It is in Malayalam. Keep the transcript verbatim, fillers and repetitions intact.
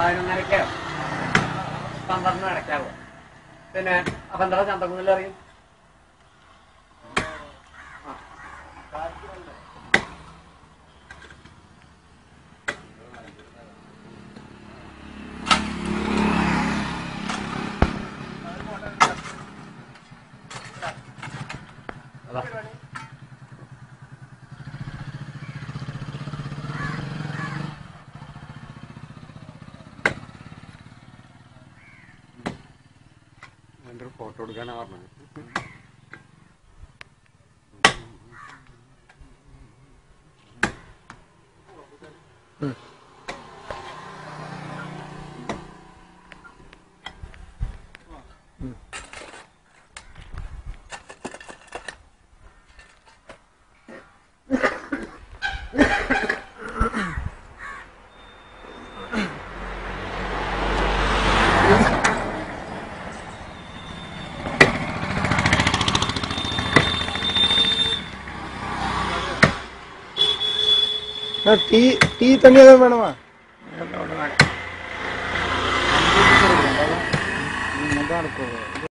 പതിനൊന്നരക്കോ പന്ത്രണ്ടിനും ഇടയ്ക്കാവും. പിന്നെ അപ്പൊ എന്താ ചന്തക്കുന്നിൽ അറിയും? എൻ്റെ ഒരു ഫോട്ടോ എടുക്കാനാ പറഞ്ഞത്. ടീ ടീ തന്നെയാ വേണമാ? നടക്കുമോ?